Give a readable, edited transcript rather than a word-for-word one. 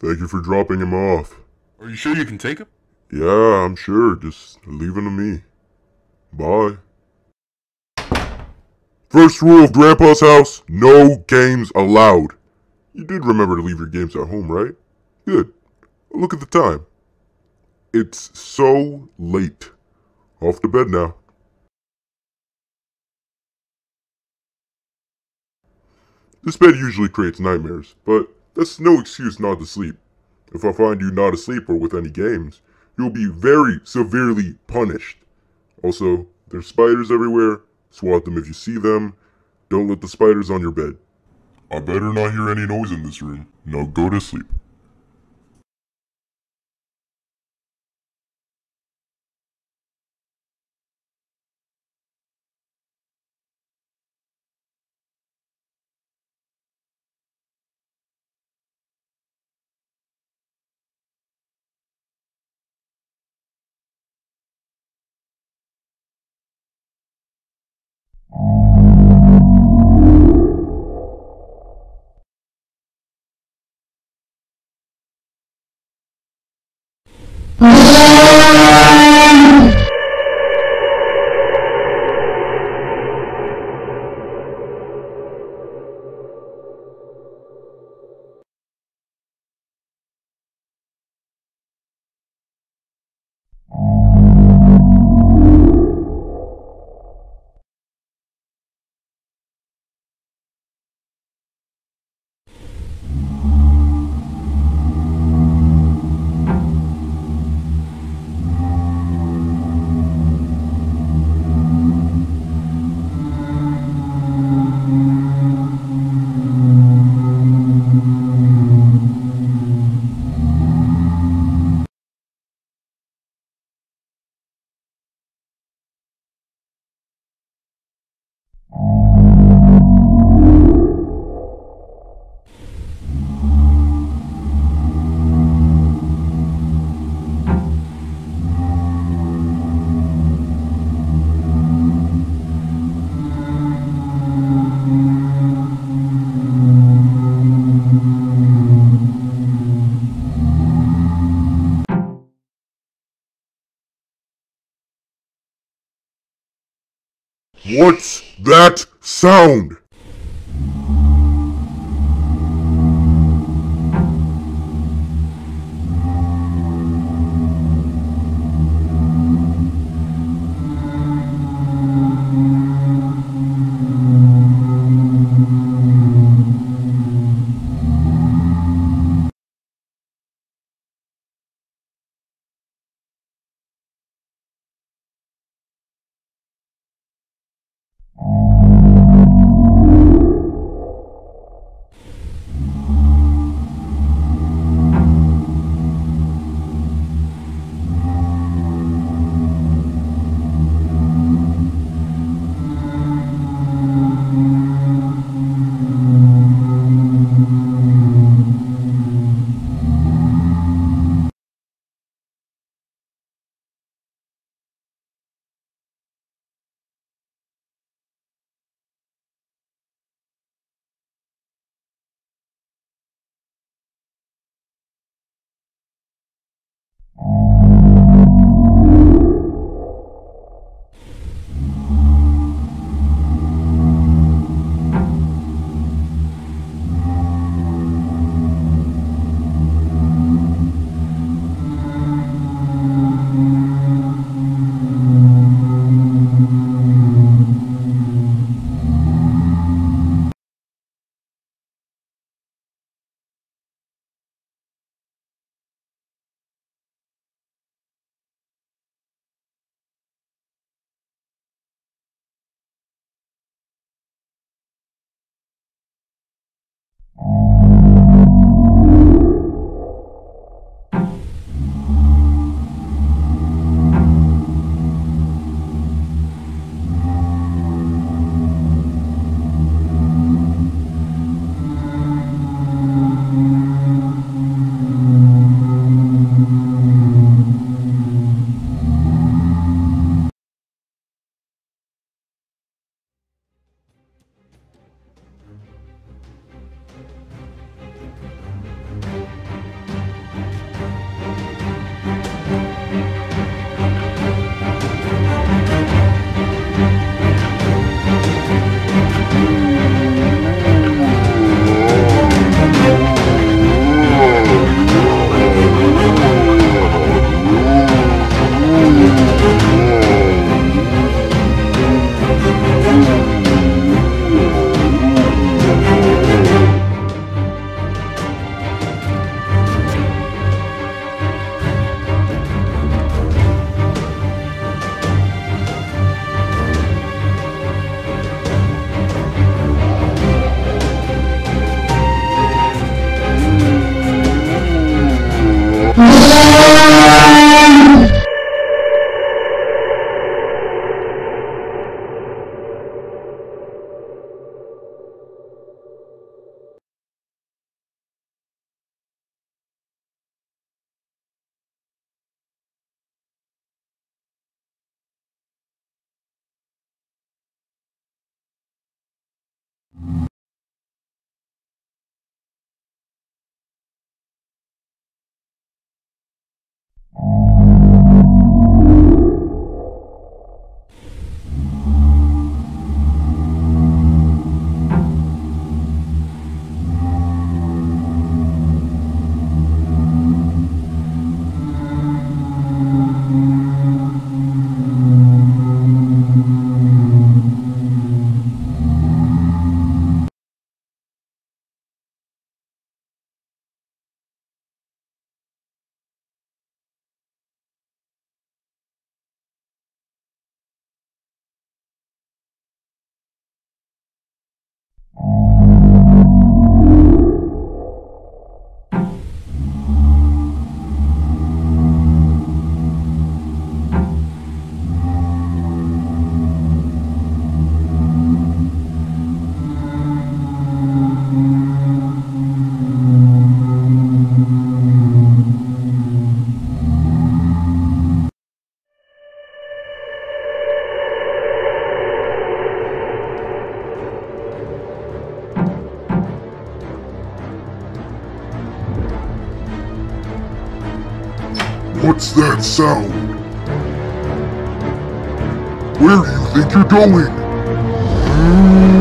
Thank you for dropping him off. Are you sure you can take him? Yeah, I'm sure. Just leave him to me. Bye. First rule of Grandpa's house, no games allowed. You did remember to leave your games at home, right? Good. Look at the time. It's so late. Off to bed now. This bed usually creates nightmares, but that's no excuse not to sleep. If I find you not asleep or with any games, you will be very severely punished. Also, there's spiders everywhere. Swat them if you see them. Don't let the spiders on your bed. I better not hear any noise in this room. Now go to sleep. What's that sound? What's that sound? Where do you think you're going?